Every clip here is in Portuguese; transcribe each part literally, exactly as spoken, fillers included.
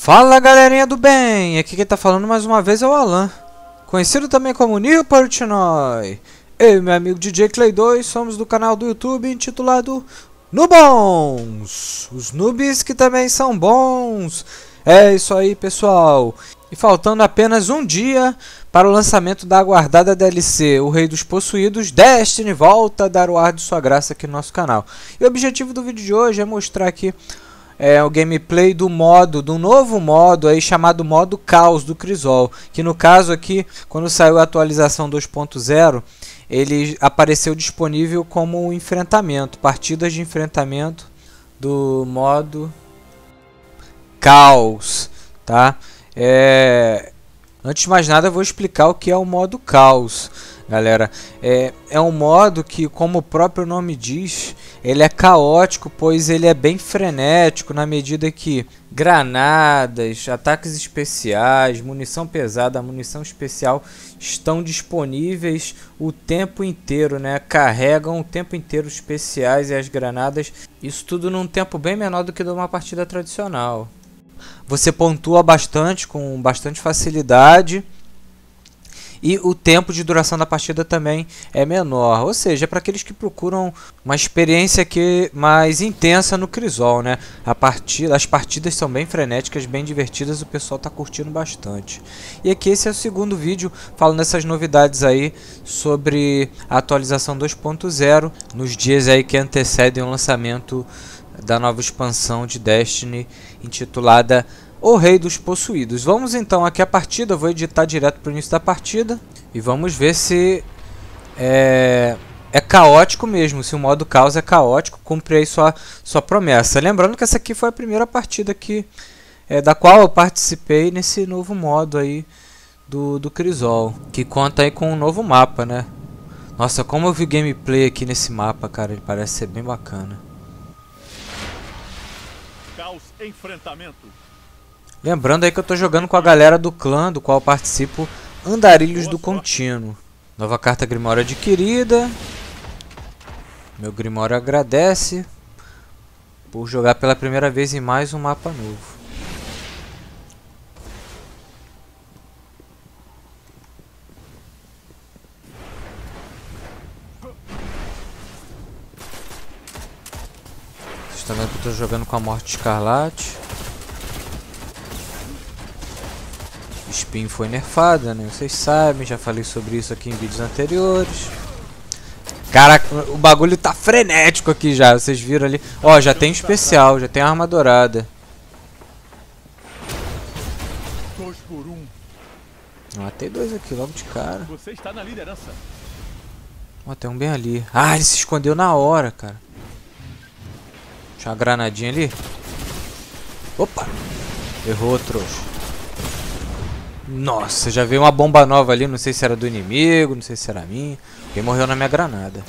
Fala galerinha do bem, aqui quem tá falando mais uma vez é o Alan, conhecido também como Neo Portnoy. Eu e meu amigo D J Clay dois somos do canal do YouTube intitulado Nubons, os noobs que também são bons. É isso aí pessoal, e faltando apenas um dia para o lançamento da aguardada D L C O Rei dos Possuídos, Destiny volta a dar o ar de sua graça aqui no nosso canal. E o objetivo do vídeo de hoje é mostrar aqui É o gameplay do modo, do novo modo aí chamado modo Caos do Crisol, que no caso aqui, quando saiu a atualização dois ponto zero, ele apareceu disponível como um enfrentamento, partidas de enfrentamento do modo Caos, tá? É... Antes de mais nada, eu vou explicar o que é o modo Caos, galera. É, é um modo que, como o próprio nome diz, ele é caótico, pois ele é bem frenético na medida que granadas, ataques especiais, munição pesada, munição especial estão disponíveis o tempo inteiro, né? Carregam o tempo inteiro os especiais e as granadas, isso tudo num tempo bem menor do que de uma partida tradicional. Você pontua bastante, com bastante facilidade, e o tempo de duração da partida também é menor, ou seja, é para aqueles que procuram uma experiência que mais intensa no Crisol, né? A partida, as partidas são bem frenéticas, bem divertidas, o pessoal está curtindo bastante. E aqui esse é o segundo vídeo falando dessas novidades aí sobre a atualização dois ponto zero, nos dias aí que antecedem o lançamento da nova expansão de Destiny intitulada O Rei dos Possuídos. Vamos então aqui a partida, eu vou editar direto para o início da partida e vamos ver se é, é caótico mesmo, se o modo caos é caótico, cumpre aí sua, sua promessa. Lembrando que essa aqui foi a primeira partida que, é, da qual eu participei nesse novo modo aí do, do Crisol, que conta aí com um novo mapa, né? Nossa, como eu vi gameplay aqui nesse mapa, cara, ele parece ser bem bacana. Caos enfrentamento. Lembrando aí que eu tô jogando com a galera do clã, do qual eu participo, Andarilhos do Contínuo. Nova carta Grimório adquirida. Meu Grimório agradece por jogar pela primeira vez em mais um mapa novo. Vocês estão vendo que eu tô jogando com a Morte Escarlate. Spin foi nerfada, né? Vocês sabem, já falei sobre isso aqui em vídeos anteriores. Caraca, o bagulho tá frenético aqui já, vocês viram ali. Ó, já tem especial, já tem arma dourada. Dois por um. Matei dois aqui logo de cara. Você está na liderança. Ó, tem um bem ali. Ah, ele se escondeu na hora, cara. Tinha uma granadinha ali. Opa! Errou, trouxa. Nossa, já veio uma bomba nova ali, não sei se era do inimigo, não sei se era minha. Quem morreu na minha granada.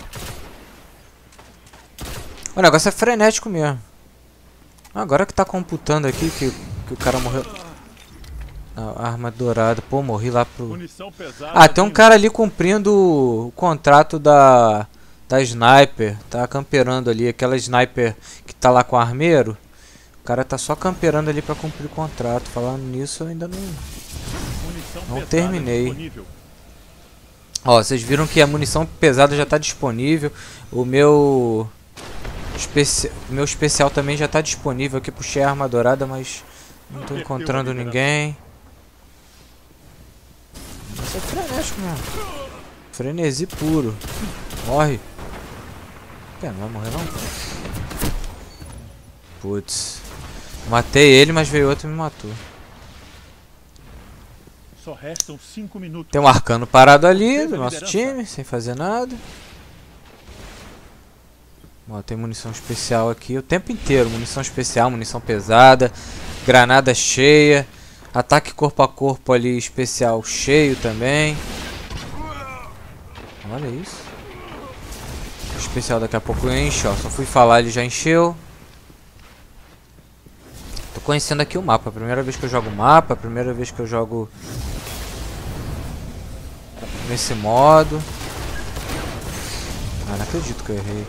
O negócio é frenético mesmo. Agora que tá computando aqui que, que o cara morreu. A arma dourada. Pô, morri lá pro... Ah, tem um cara ali cumprindo o contrato da, da sniper. Tá camperando ali, aquela sniper que tá lá com o armeiro. O cara tá só camperando ali pra cumprir o contrato. Falando nisso, eu ainda não... Não terminei. Ó, vocês viram que a munição pesada já está disponível. O meu especi... meu especial também já está disponível. Aqui puxei a arma dourada, mas não estou encontrando ninguém. Isso é frenético mesmo. Frenesi puro. Morre. Pô, não vai morrer não? Putz. Matei ele, mas veio outro e me matou. Só restam cinco minutos. Tem um arcano parado ali do nosso time, sem fazer nada. Ó, tem munição especial aqui o tempo inteiro. Munição especial, munição pesada, granada cheia, ataque corpo a corpo ali especial cheio também. Olha isso. O especial daqui a pouco enche, ó. Só fui falar, ele já encheu. Tô conhecendo aqui o mapa. Primeira vez que eu jogo o mapa, primeira vez que eu jogo nesse modo. Ah, não acredito que eu errei.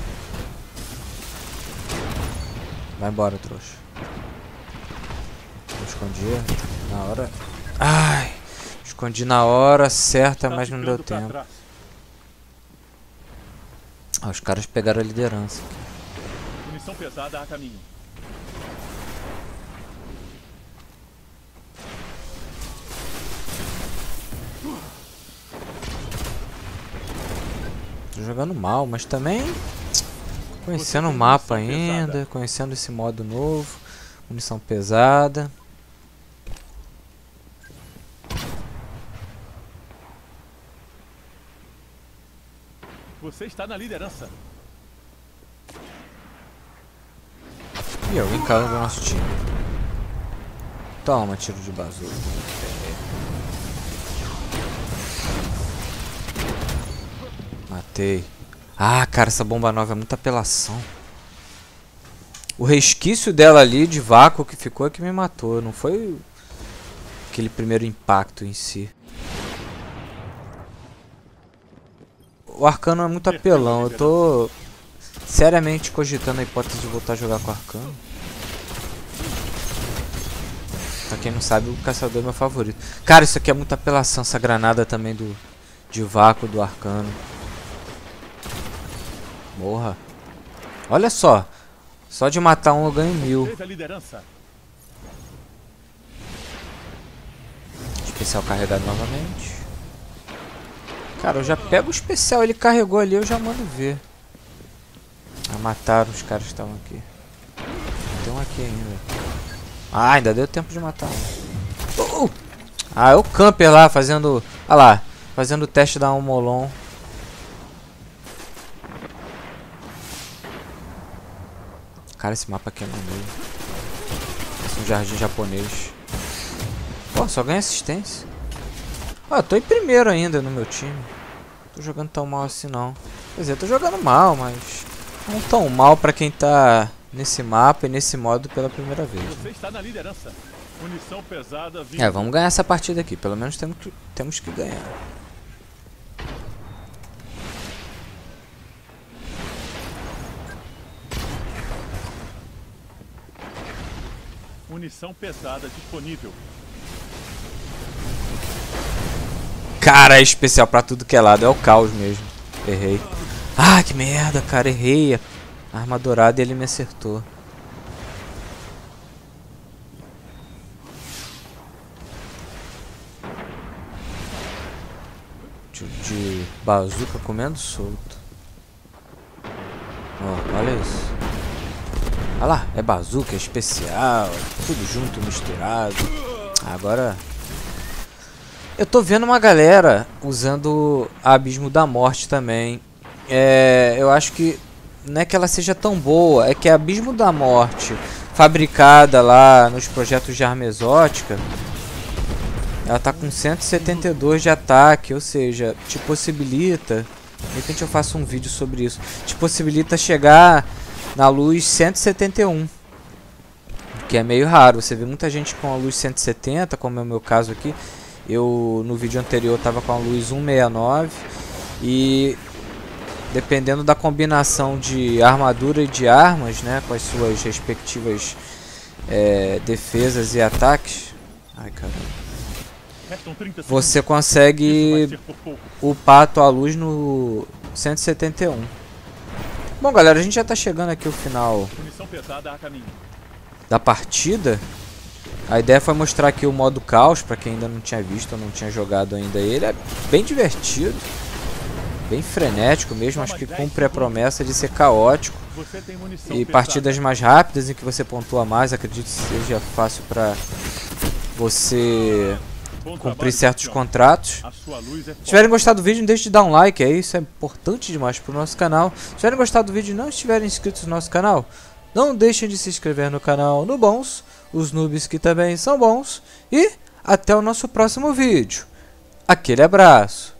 Vai embora, trouxa. escondi na hora. Ai! Escondi na hora certa, Tá mas não deu ficando pra tempo. trás. Ah, os caras pegaram a liderança. Munição pesada a caminho. Tô jogando mal, mas também conhecendo o mapa ainda, conhecendo esse modo novo. Munição pesada. Você está na liderança. E alguém caiu do nosso time. Toma, tiro de bazuca. Matei. Ah, cara, essa bomba nova é muita apelação. O resquício dela ali de vácuo que ficou é que me matou. Não foi aquele primeiro impacto em si. O Arcano é muito apelão. Eu tô seriamente cogitando a hipótese de voltar a jogar com o Arcano. Pra quem não sabe, o caçador é meu favorito. Cara, isso aqui é muita apelação. Essa granada também do de vácuo do Arcano. Morra. Olha só. Só de matar um eu ganho mil. Teve a liderança. Especial carregado novamente. Cara, eu já pego o especial. Ele carregou ali, eu já mando ver. Ah, mataram os caras que estavam aqui. Tem um aqui ainda. Ah, ainda deu tempo de matar um. Uh! Ah, é o camper lá fazendo... Ah lá. Fazendo o teste da Almolon. Cara, esse mapa aqui é maneiro. Esse é um jardim japonês. Pô, só ganha assistência. Ah, eu tô em primeiro ainda no meu time. Tô jogando tão mal assim não. Quer dizer, eu tô jogando mal, mas não tão mal pra quem tá nesse mapa e nesse modo pela primeira vez. Você está na liderança. Munição pesada vindo. É, vamos ganhar essa partida aqui. Pelo menos temos que, temos que ganhar. Munição pesada disponível. Cara, é especial pra tudo que é lado. É o caos mesmo. Errei. Ah, que merda, cara. Errei. A arma dourada e ele me acertou. Tiro de bazuca comendo solto. Ó, olha isso. Olha lá, é bazuca, é especial, tudo junto, misturado. Agora... Eu tô vendo uma galera usando Abismo da Morte também. É, eu acho que não é que ela seja tão boa, é que a Abismo da Morte, fabricada lá nos projetos de arma exótica, ela tá com cento e setenta e dois de ataque, ou seja, te possibilita... De repente eu faço um vídeo sobre isso. Te possibilita chegar na luz cento e setenta e um. Que é meio raro. Você vê muita gente com a luz cento e setenta, como é o meu caso aqui. Eu no vídeo anterior estava com a luz cento e sessenta e nove. E dependendo da combinação de armadura e de armas, né, com as suas respectivas é, defesas e ataques. Ai, caramba. Você consegue upar a tua luz no cento e setenta e um. Bom, galera, a gente já tá chegando aqui ao final da partida. A ideia foi mostrar aqui o modo caos, pra quem ainda não tinha visto ou não tinha jogado ainda ele. É bem divertido, bem frenético mesmo, acho que cumpre a promessa de ser caótico. E partidas mais rápidas, em que você pontua mais, acredito que seja fácil pra você... cumprir certos contratos. Se tiverem gostado do vídeo, não deixe de dar um like, é isso, é importante demais para o nosso canal. Se tiverem gostado do vídeo e não estiverem inscritos no nosso canal, não deixem de se inscrever no canal no Bons, os noobs que também são bons. E até o nosso próximo vídeo. Aquele abraço.